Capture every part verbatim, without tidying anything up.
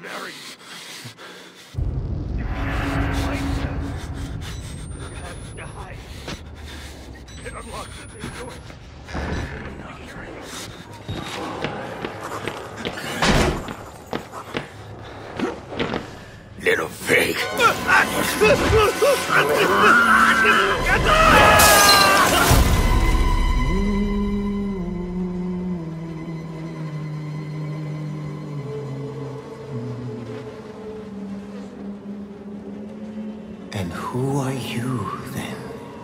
Mary. You can't fight them. You have to hide. It unlocks the big door. Little pig. And who are you, then?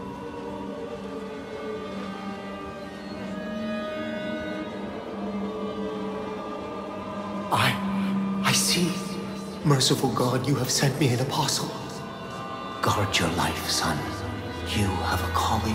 I... I see. Merciful God, you have sent me an apostle. Guard your life, son. You have a calling.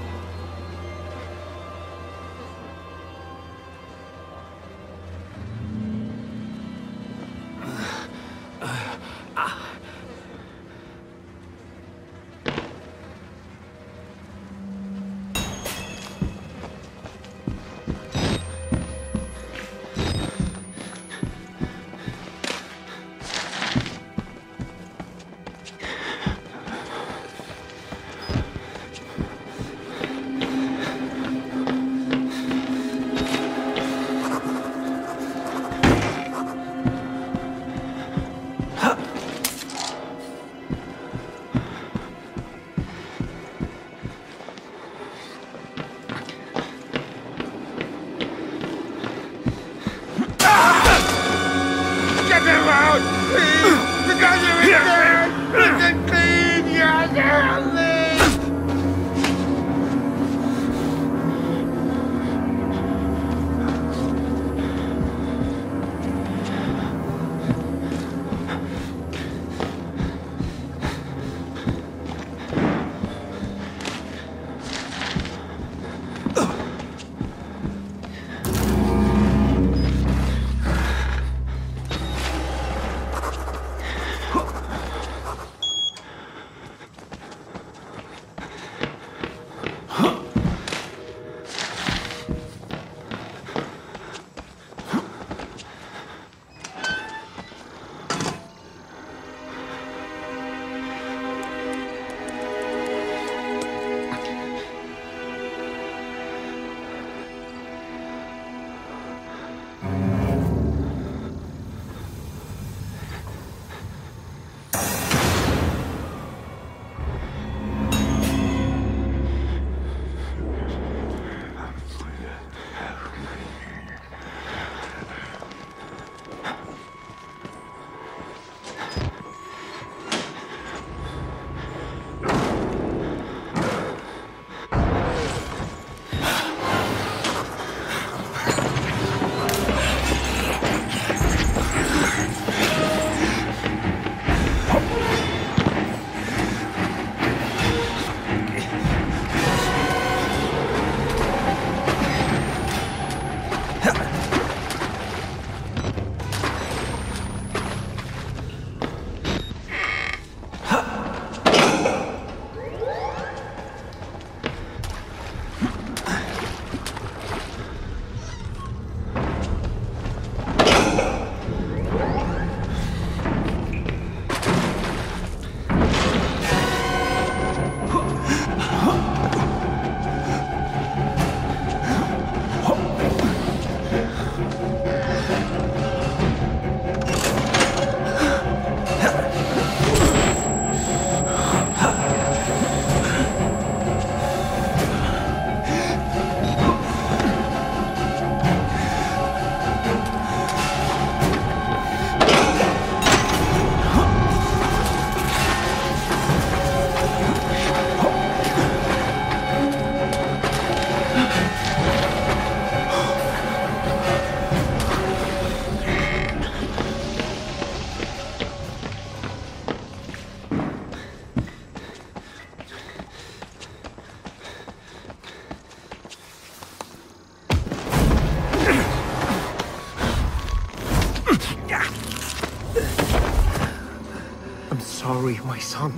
sorry, my son.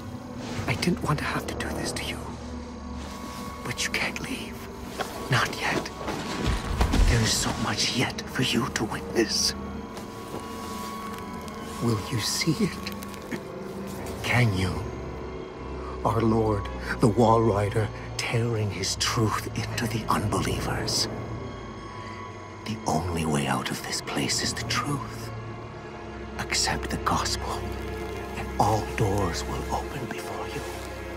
I didn't want to have to do this to you. But you can't leave. Not yet. There is so much yet for you to witness. Will you see it? Can you? Our Lord, the Wall Rider, tearing his truth into the unbelievers. The only way out of this place is the truth. Accept the gospel, and all doors will open before you.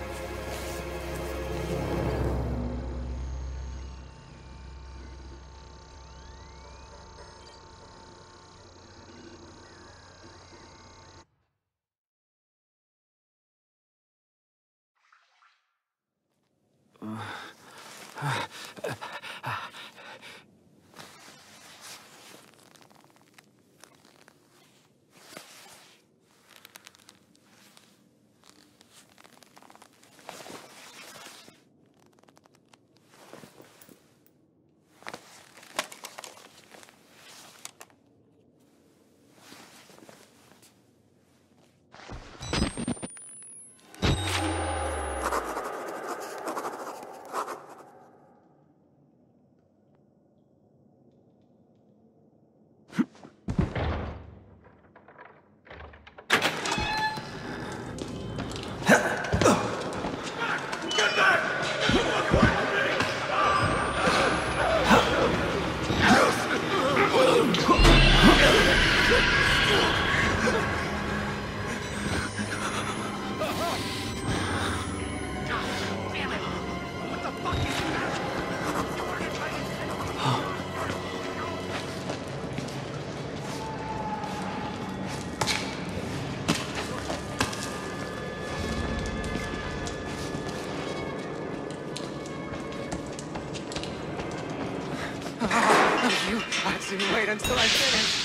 You insinuate until I finish.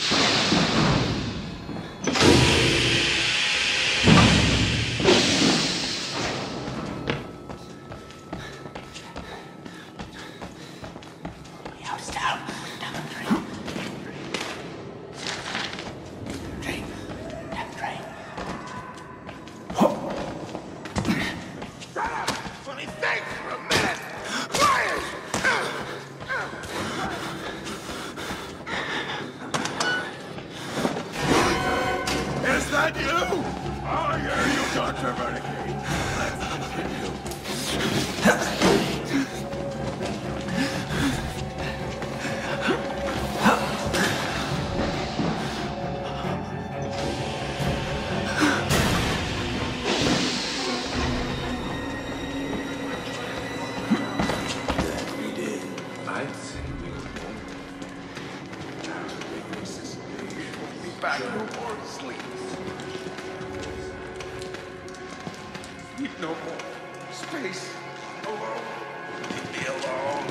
House down. Down the drain. Drain. Down the drain. Shut up! Let me think for a minute! Quiet! Is that you? Oh, yeah, you Doctor Renegade. Let's continue. I'd say we were born. Now to make this stage, we'll be back no more sleep. Sleep no more. Space. Alone. Leave me alone.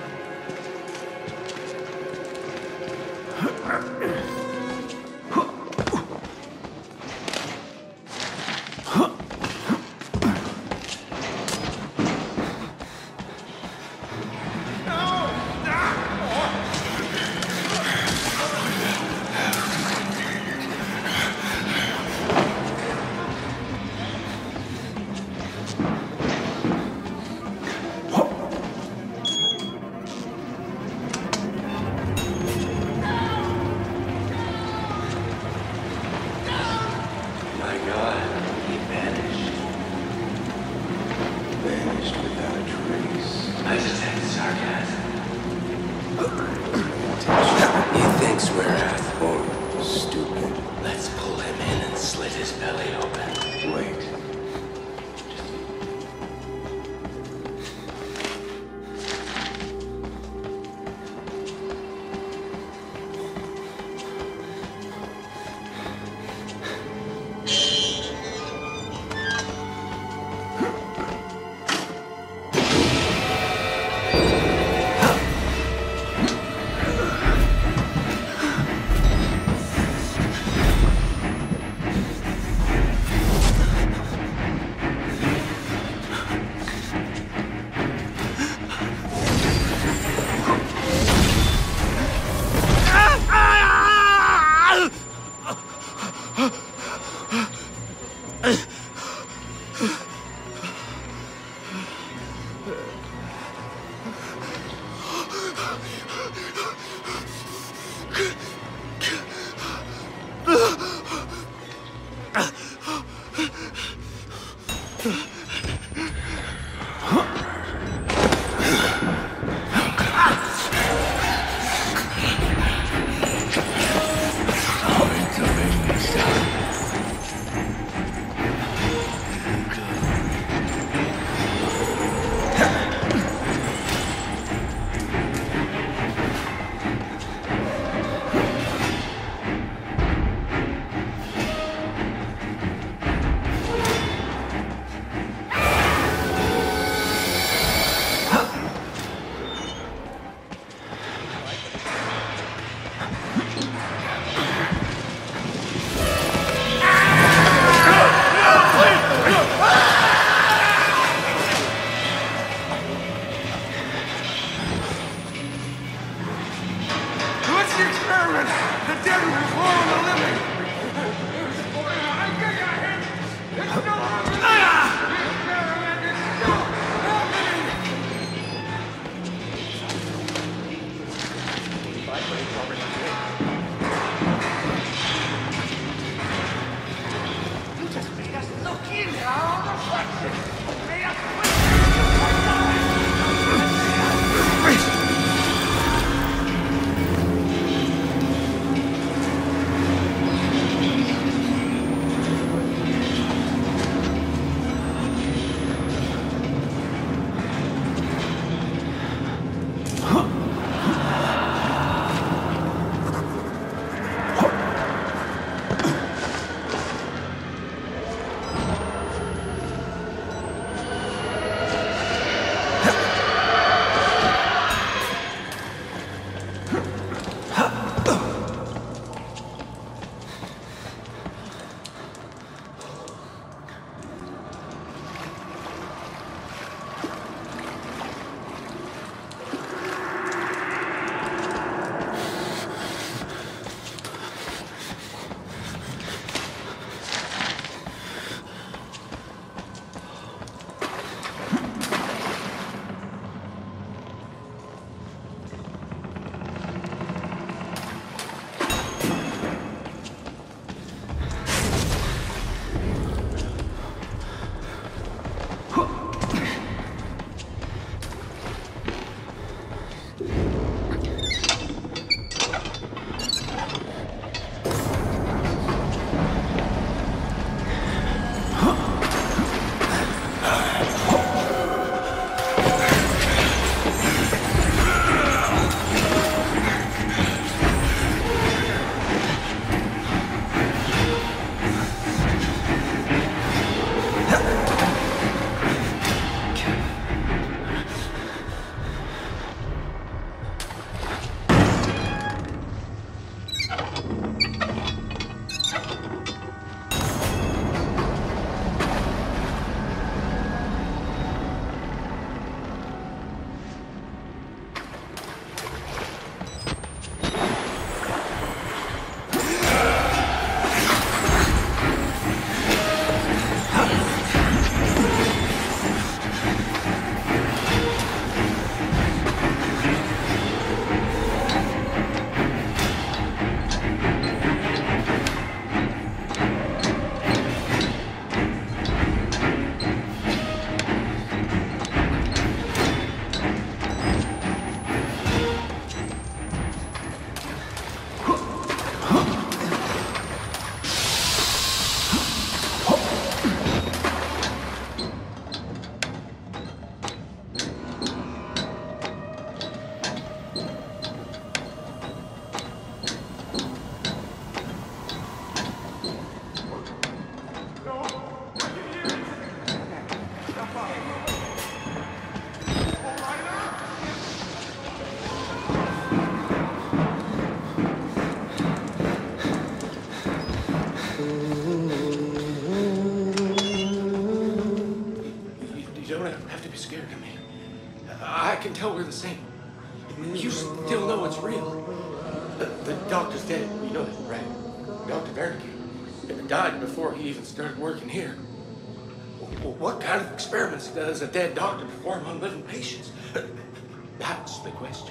My God, he vanished. Vanished without a trace. I detect sarcasm. He thinks we're wrathful, stupid. Let's pull him in and slit his belly open. Wait. I can tell we're the same. You still know it's real. The, the doctor's dead. You know that, right? Doctor Wernicke died before he even started working here. Well, what kind of experiments does a dead doctor perform on living patients? That's the question.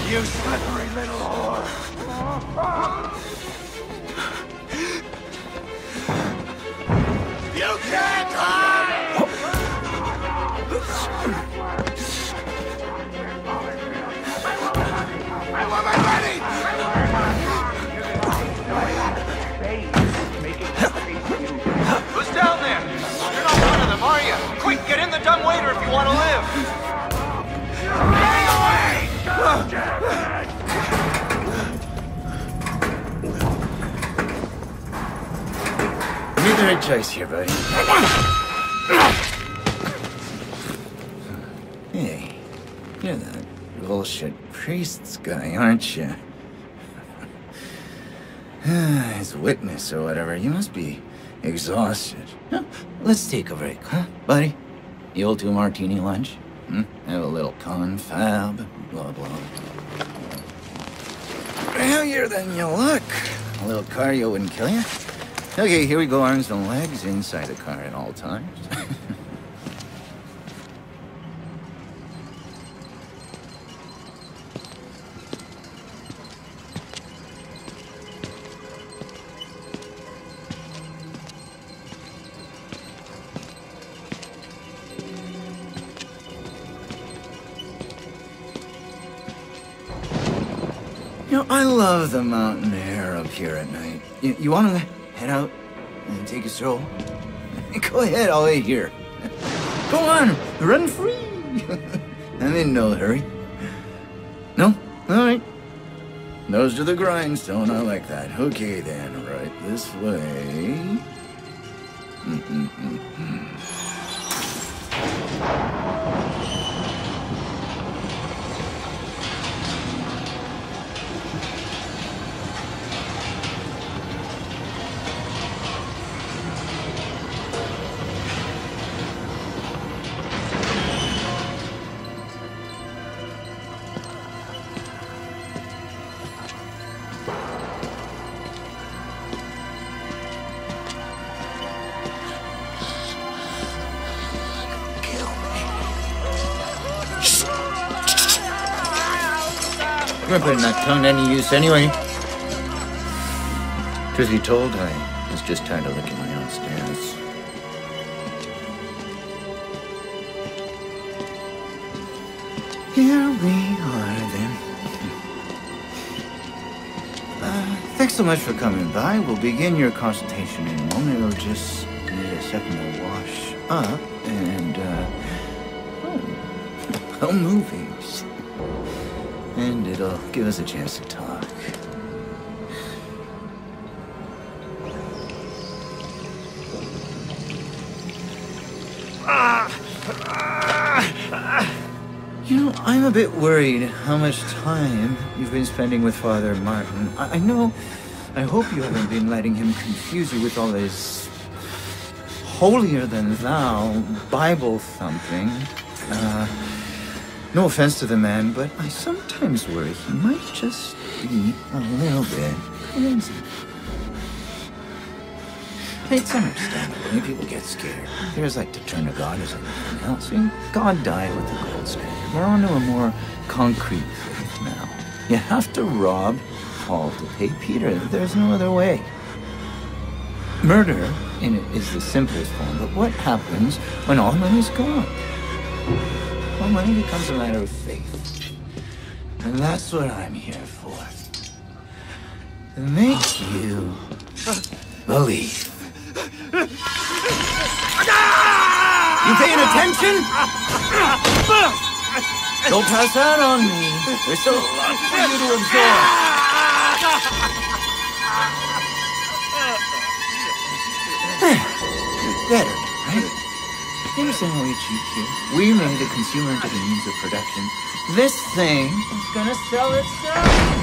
You slippery little whore! You can't hide! I want my money! Who's down there? You're not one of them, are you? Quick, get in the dumbwaiter if you want to live! Stay away! You made the right choice here, buddy. Hey, you're that bullshit priest's guy, aren't you? As witness or whatever, you must be exhausted. Huh? Let's take a break, huh, buddy? The old two-martini lunch? Hmm? Have a little confab, blah, blah. Heavier than you look. A little cardio wouldn't kill you. Okay, here we go, arms and legs inside the car at all times. You know, I love the mountain air up here at night. You, you want to head out and take a stroll? Go ahead, I'll wait here. Go on, run free. I'm in no hurry. No? All right. Nose to the grindstone, I like that. Okay then, right this way. Mm-mm-mm-mm. I'm putting that tongue to any use anyway. Truth be told, I was just tired of licking my own stairs. Here we are then. Uh, thanks so much for coming by. We'll begin your consultation in a moment. It'll just need a second to wash up and, uh, oh, oh movies. And it'll give us a chance to talk. You know, I'm a bit worried how much time you've been spending with Father Martin. I, I know, I hope you haven't been letting him confuse you with all his holier-than-thou Bible thumping. Uh... No offense to the man, but I sometimes worry he might just be a little bit crazy. It's understandable when people get scared. There's like to turn to God as anything else. I mean, God died with the gold standard. We're on to a more concrete faith now. You have to rob Paul to pay Peter. There's no other way. Murder in it is the simplest form, but what happens when all money's gone? Well, money becomes a matter of faith. And that's what I'm here for. To make you believe. You paying attention? Don't pass out on me. There's so much for you to absorb. Better, right? You understand how we cheat here? We made the consumer into the means of production. This thing is gonna sell itself.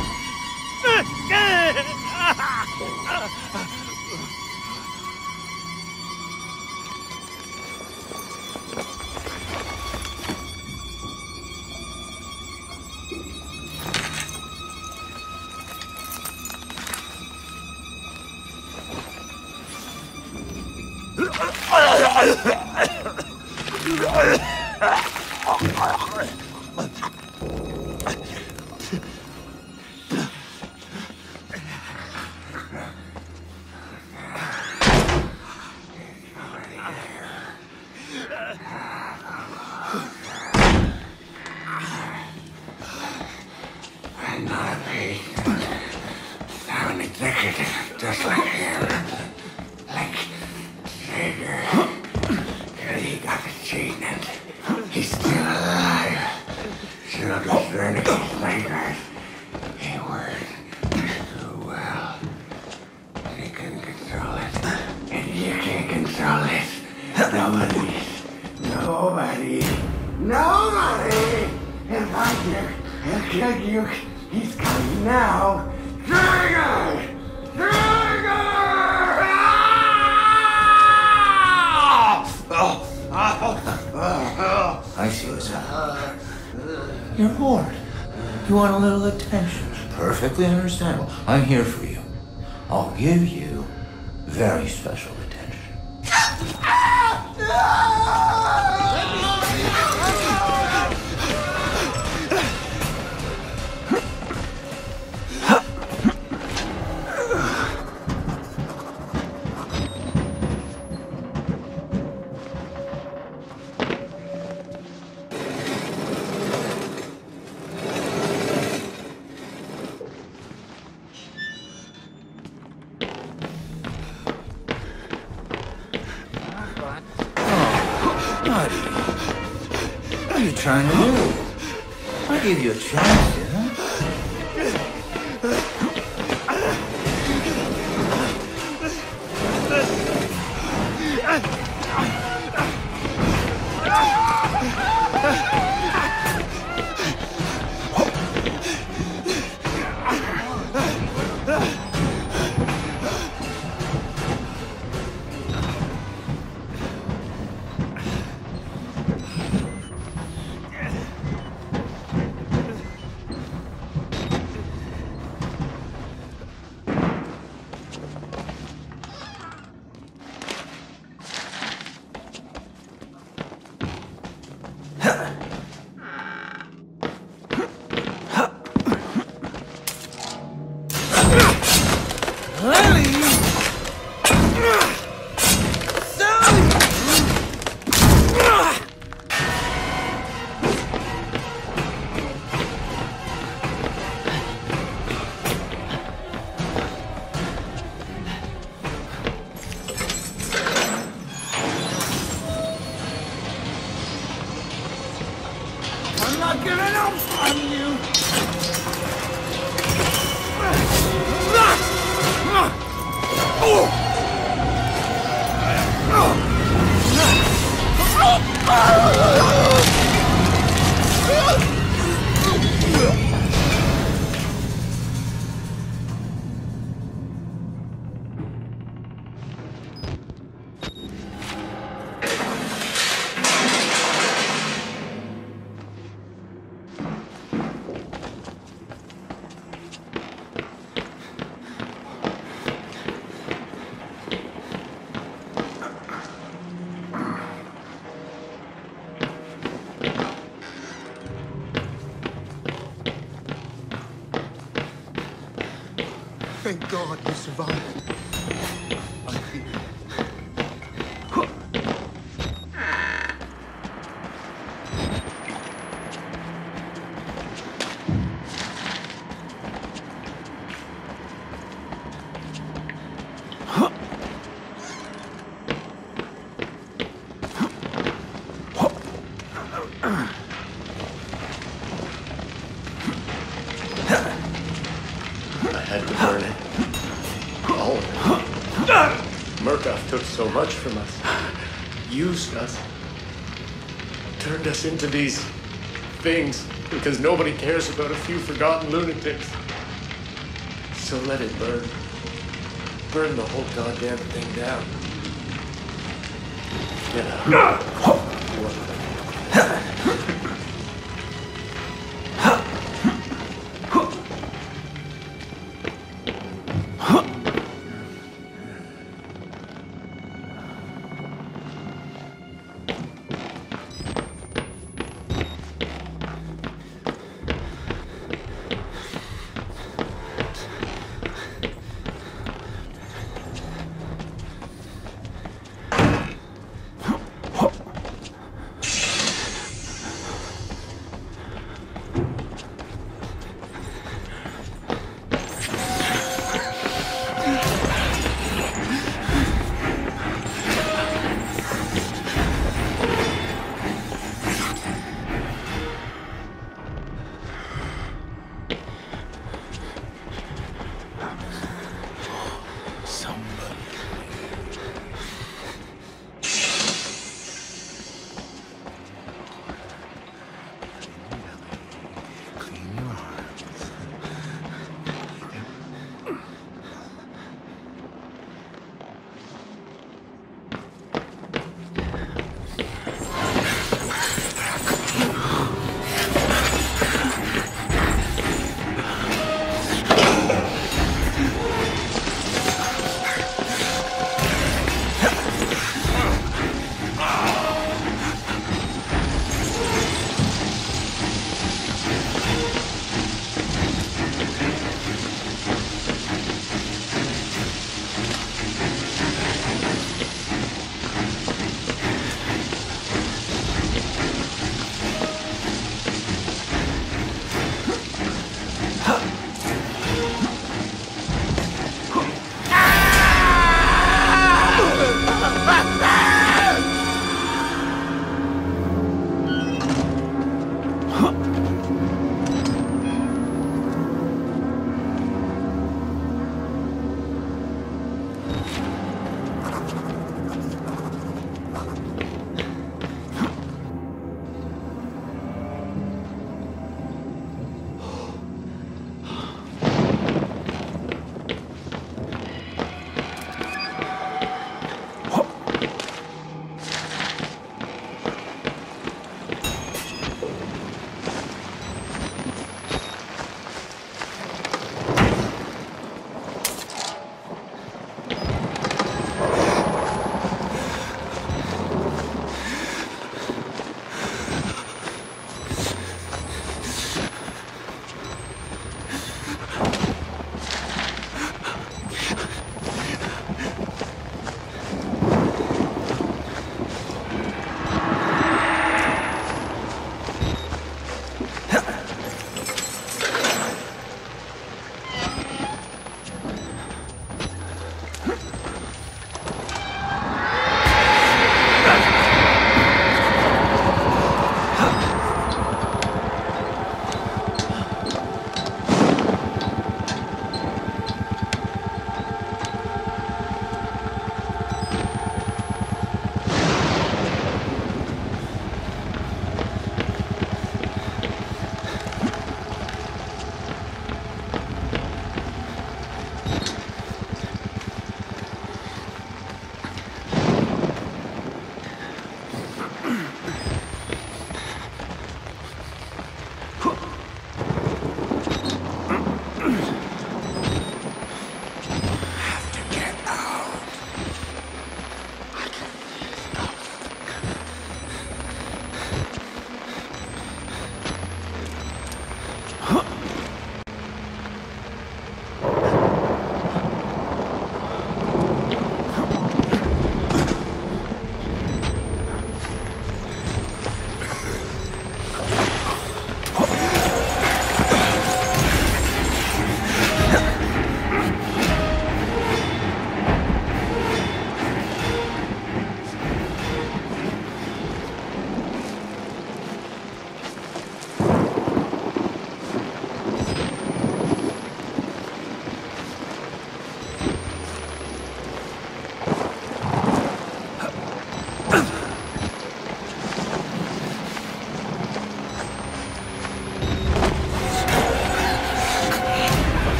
He now an executive, just like him. Like Sager. He got the chain and he's still alive. Still discerning his fingers. He worked so well. And he couldn't control it. And you can't control it. Nobody. Nobody. Nobody! If I do, he'll kill you. He's coming now. Trigger! Trigger! Oh! I see what's happening. You're bored. You want a little attention. Perfectly understandable. I'm here for you. I'll give you very special attention. What are you trying to do? I gave you a chance, didn't I? Thank God you survived. I'm here. Took so much from us, used us, turned us into these things because nobody cares about a few forgotten lunatics. So let it burn. Burn the whole goddamn thing down. Get out.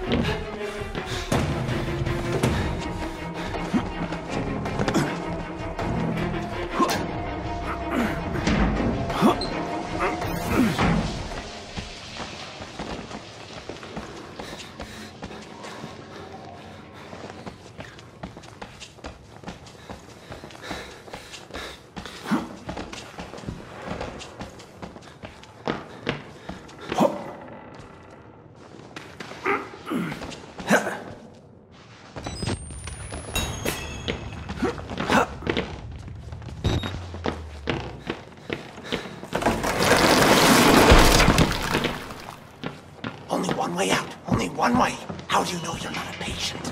One way out. Only one way. How do you know you're not a patient?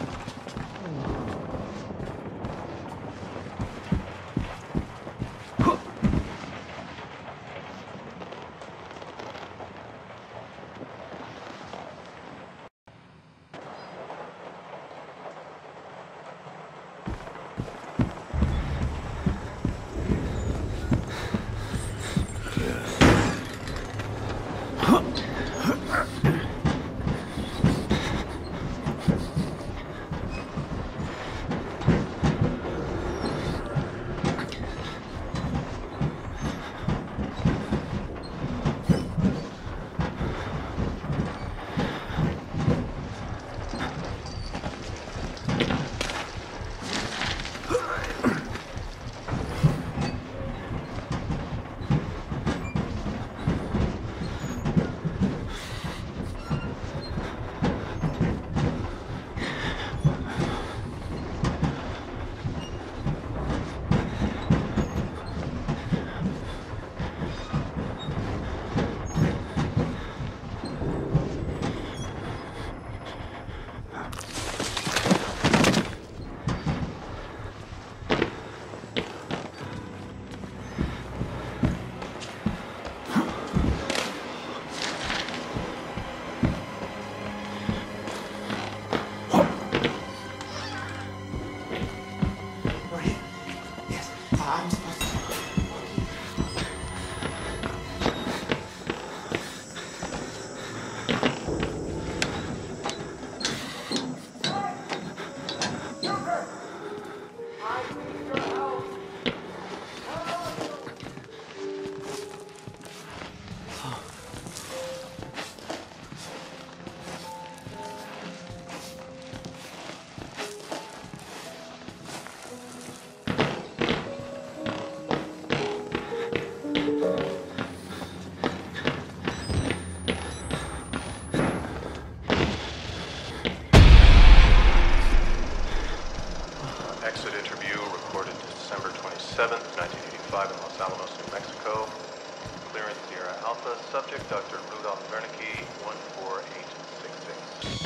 seventh, nineteen eighty-five in Los Alamos, New Mexico. Clearance Sierra Alpha. Subject Doctor Rudolph Wernicke, one four eight six six.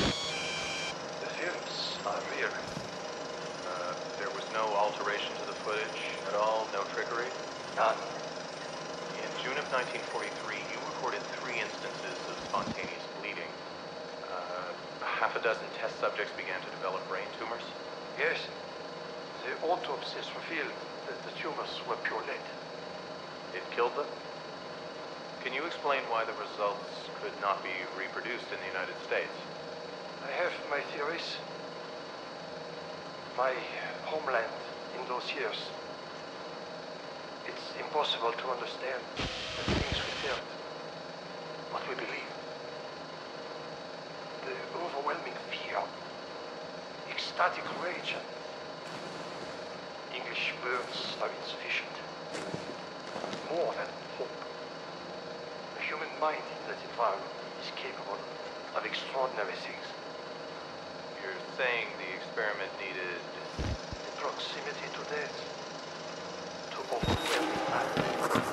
The films are real. Uh, there was no alteration to the footage at all? No trickery? None. In June of nineteen forty-three, you recorded three instances of spontaneous bleeding. Uh, half a dozen test subjects began to develop brain tumors? Yes. The autopsies revealed that the tumors were pure lead. It killed them? Can you explain why the results could not be reproduced in the United States? I have my theories. My homeland in those years. It's impossible to understand the things we felt, what we believed. The overwhelming fear, ecstatic rage, and English words are insufficient. More than hope. The human mind in that environment is capable of extraordinary things. You're saying the experiment needed... The proximity to death. To overwhelming life.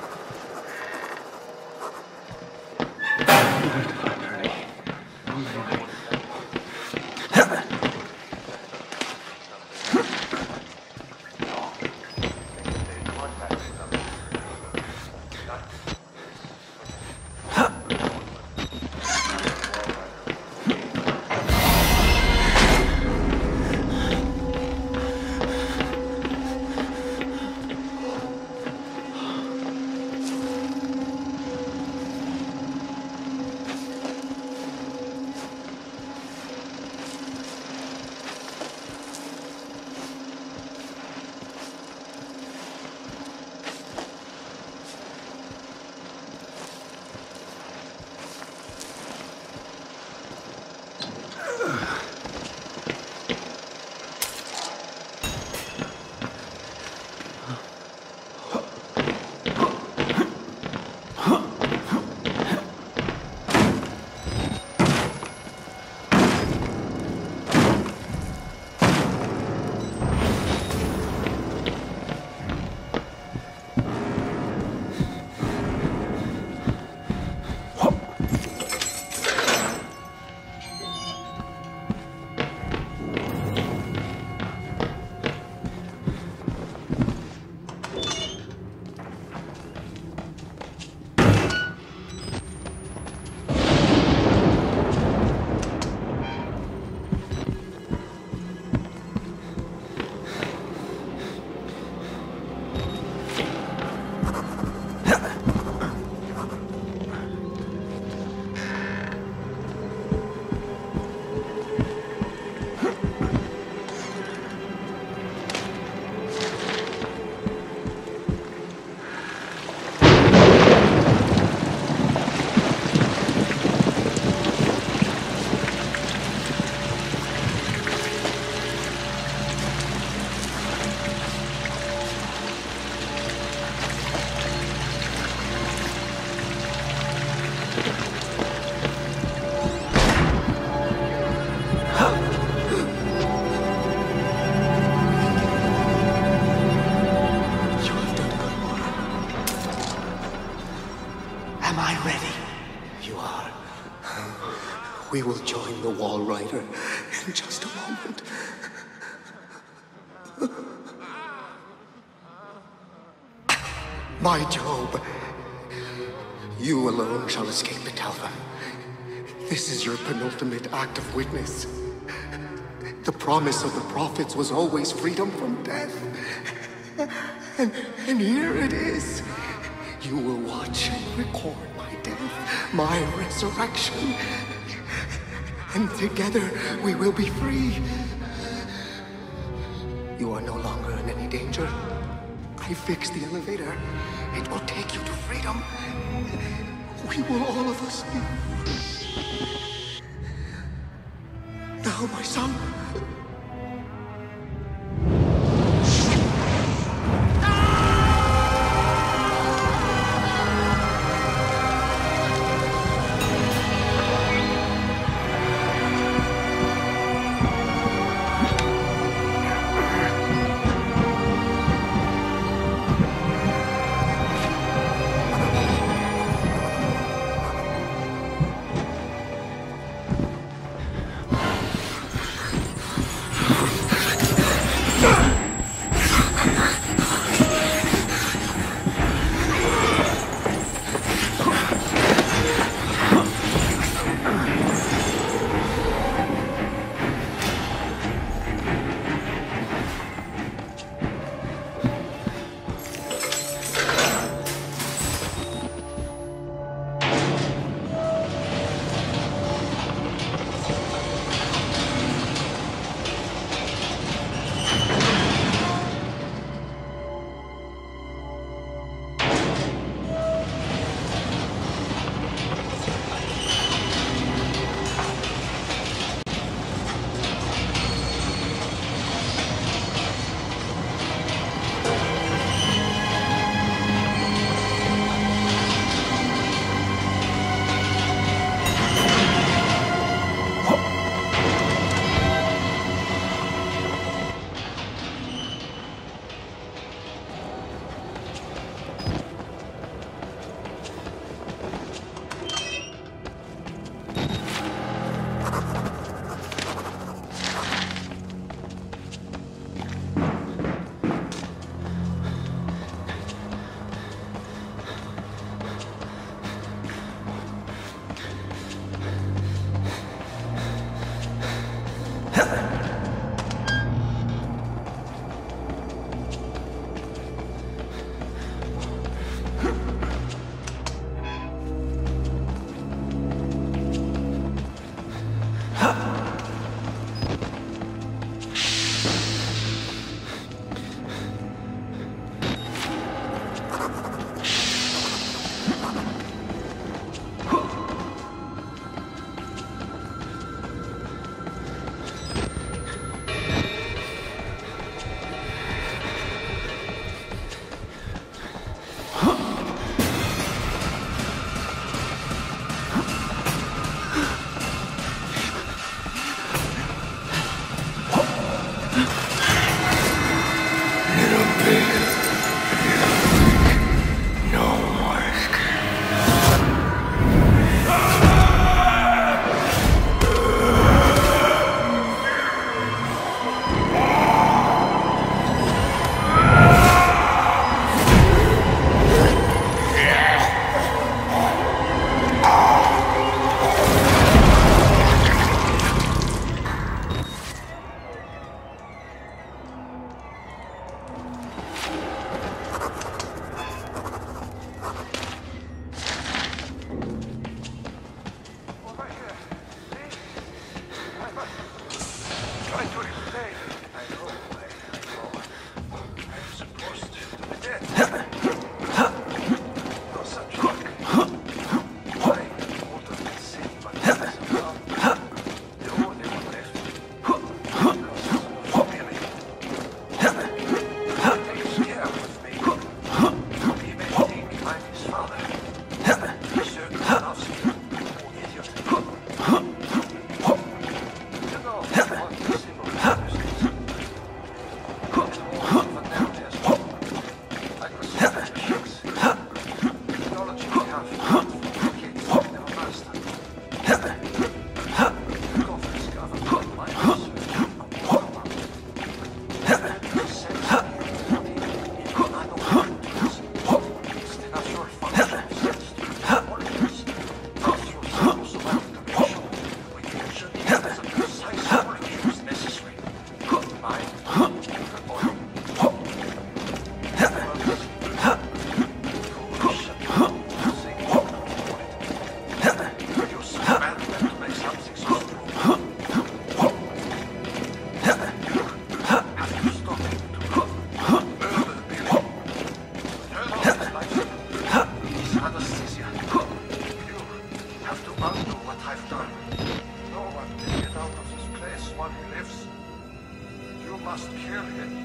Am I ready? You are. We will join the Wall Rider in just a moment. My Job, you alone shall escape the Talva. This is your penultimate act of witness. The promise of the prophets was always freedom from death. And, and here it is. You will watch and record my death, my resurrection. And together we will be free. You are no longer in any danger. I fixed the elevator. It will take you to freedom. We will all of us be free. Now, my son. undo what I've done. No one can get out of this place while he lives. You must kill him.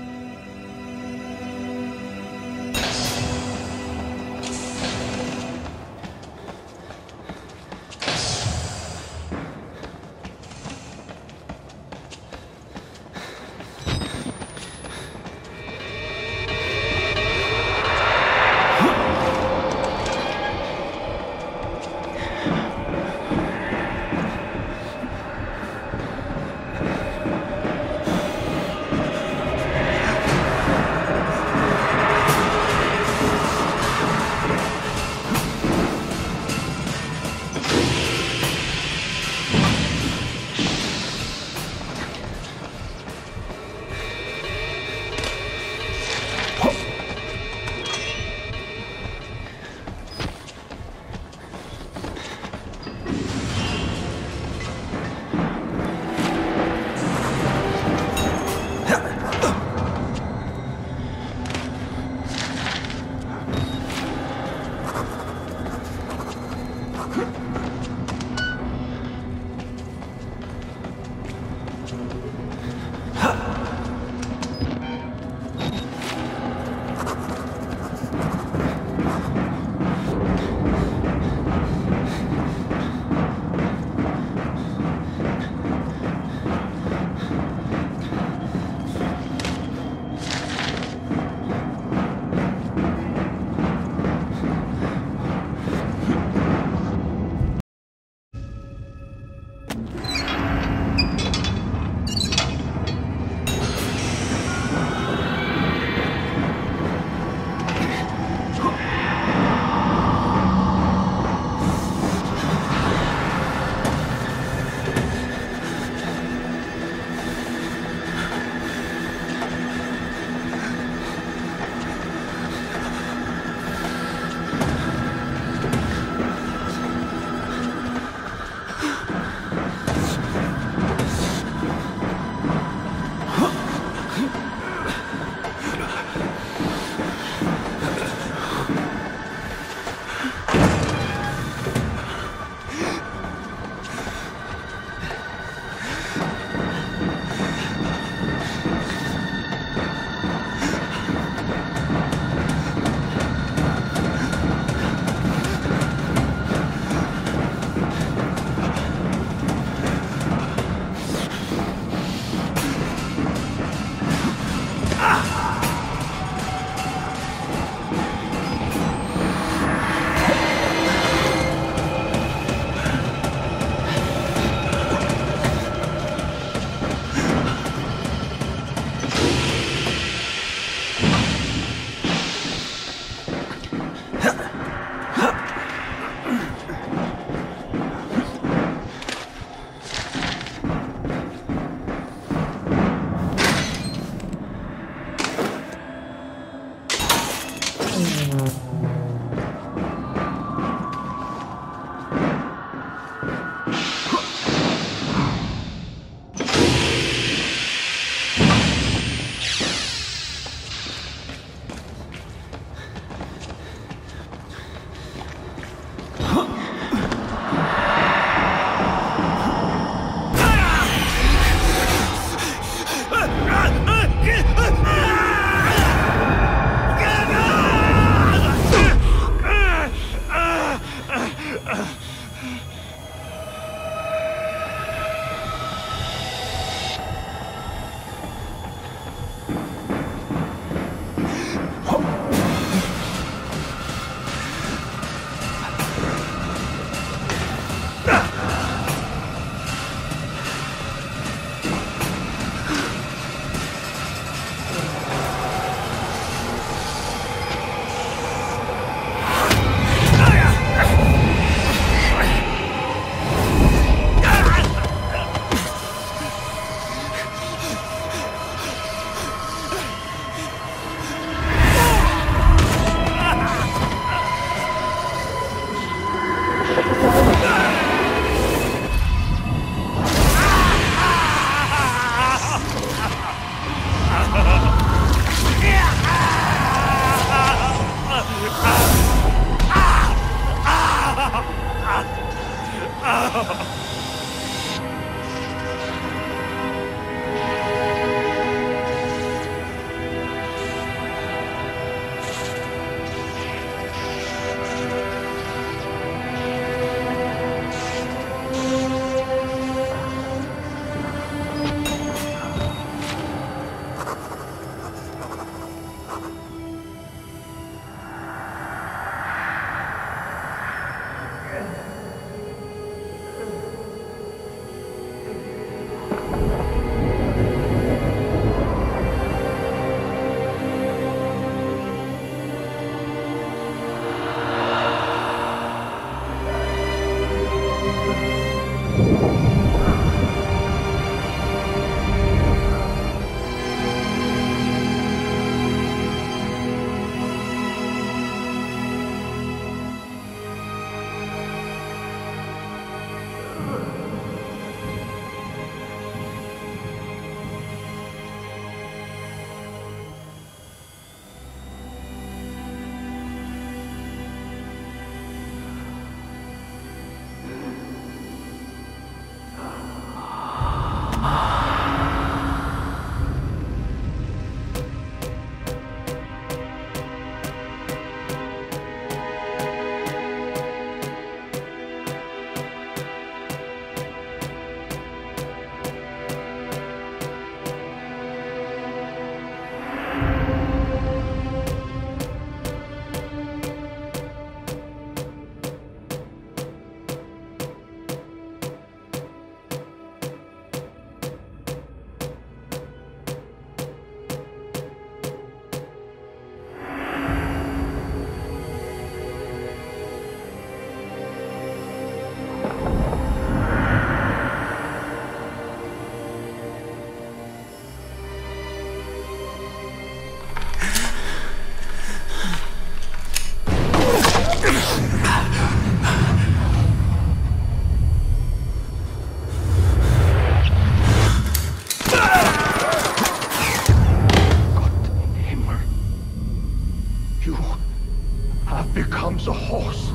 becomes a horse.